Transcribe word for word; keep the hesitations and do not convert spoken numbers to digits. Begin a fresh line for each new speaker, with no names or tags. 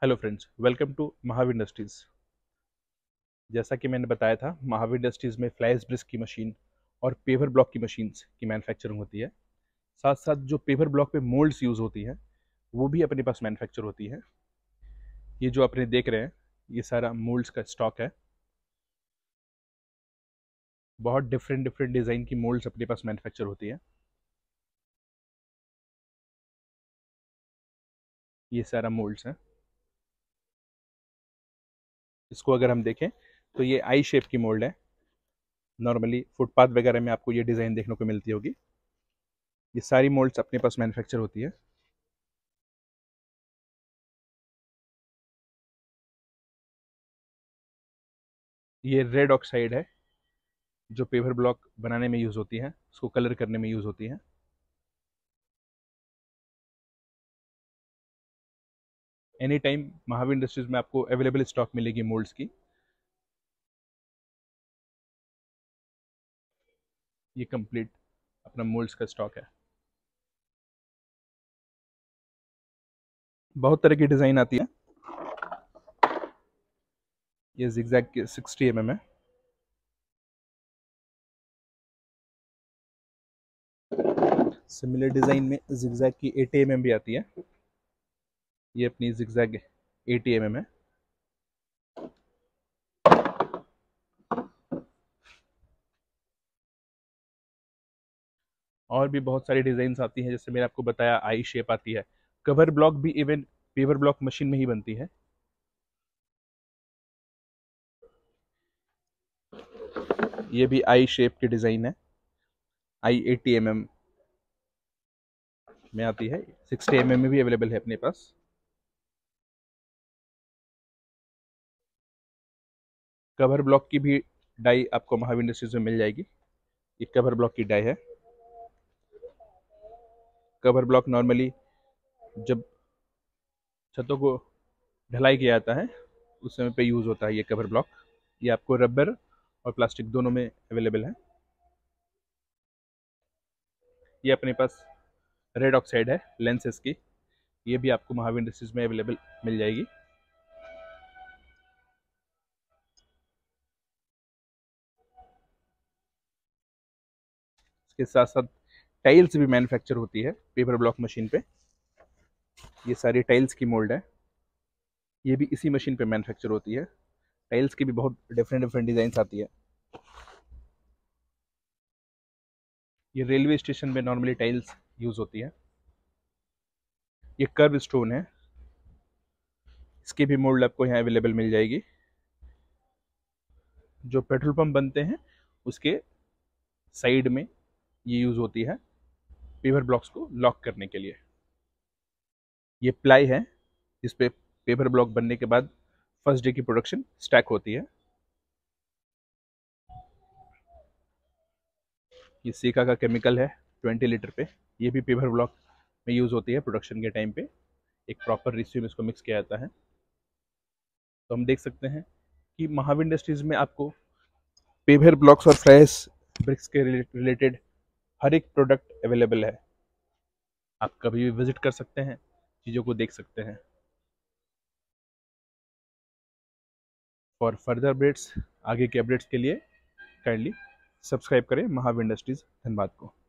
Hello friends, welcome to Mahavir industries. जैसा कि मैंने बताया था, महावीर इंडस्ट्रीज़ में फ्लाइज ब्रिक्स की मशीन और पेवर ब्लॉक की मशीन्स की मैन्युफैक्चरिंग होती है। साथ साथ जो पेवर ब्लॉक पे मोल्ड्स यूज़ होती हैं वो भी अपने पास मैन्युफैक्चर होती है। ये जो अपने देख रहे हैं, ये सारा मोल्ड्स का स्टॉक है। बहुत डिफरेंट डिफरेंट डिज़ाइन की मोल्ड्स अपने पास मैन्युफैक्चर होती है। ये सारा मोल्ड्स हैं। इसको अगर हम देखें तो ये आई शेप की मोल्ड है। नॉर्मली फुटपाथ वगैरह में आपको ये डिज़ाइन देखने को मिलती होगी। ये सारी मोल्ड्स अपने पास मैन्युफैक्चर होती है। ये रेड ऑक्साइड है जो पेवर ब्लॉक बनाने में यूज़ होती है, उसको कलर करने में यूज़ होती है। एनी टाइम महावीर इंडस्ट्रीज में आपको अवेलेबल स्टॉक मिलेगी मोल्ड्स की। ये कंप्लीट अपना मोल्ड्स का स्टॉक है। बहुत तरह की डिज़ाइन आती है। ये जिगजैग की सिक्सटी एम एम है। सिमिलर डिज़ाइन में जिगजैग की एटी एम एम भी आती है। ये अपनी जिगजैग एटी एम एम है। और भी बहुत सारी डिज़ाइन आती हैं, जैसे मैंने आपको बताया आई शेप आती है। कवर ब्लॉक भी इवन पेवर ब्लॉक मशीन में ही बनती है। ये भी आई शेप की डिज़ाइन है। आई एटी एम एम में आती है। सिक्सटी एम एम में भी अवेलेबल है अपने पास। कवर ब्लॉक की भी डाई आपको महावीर इंडस्ट्रीज में मिल जाएगी। ये कवर ब्लॉक की डाई है। कवर ब्लॉक नॉर्मली जब छतों को ढलाई किया जाता है उस समय पे यूज़ होता है ये कवर ब्लॉक। ये आपको रबर और प्लास्टिक दोनों में अवेलेबल है। ये अपने पास रेड ऑक्साइड है लेंसेज की। ये भी आपको महावीर इंडस्ट्रीज में अवेलेबल मिल जाएगी। इसके साथ साथ टाइल्स भी मैन्युफैक्चर होती है पेपर ब्लॉक मशीन पे। ये सारी टाइल्स की मोल्ड है। ये भी इसी मशीन पे मैन्युफैक्चर होती है। टाइल्स की भी बहुत डिफरेंट डिफरेंट डिजाइन आती है। ये रेलवे स्टेशन में नॉर्मली टाइल्स यूज होती है। ये कर्व स्टोन है। इसकी भी मोल्ड आपको यहाँ अवेलेबल मिल जाएगी। जो पेट्रोल पंप बनते हैं उसके साइड में ये यूज होती है पेपर ब्लॉक्स को लॉक करने के लिए। ये प्लाई है जिस पे पेपर ब्लॉक बनने के बाद फर्स्ट डे की प्रोडक्शन स्टैक होती है। ये सीका का केमिकल है ट्वेंटी लीटर पे। ये भी पेपर ब्लॉक में यूज होती है प्रोडक्शन के टाइम पे। एक प्रॉपर रेशियो में इसको मिक्स किया जाता है। तो हम देख सकते हैं कि महावीर इंडस्ट्रीज में आपको पेपर ब्लॉक्स और फ्लाइज ब्रिक्स के रिलेटेड हर एक प्रोडक्ट अवेलेबल है। आप कभी भी विजिट कर सकते हैं, चीज़ों को देख सकते हैं। फॉर फर्दर अपडेट्स, आगे के अपडेट्स के लिए काइंडली सब्सक्राइब करें महावीर इंडस्ट्रीज धनबाद को।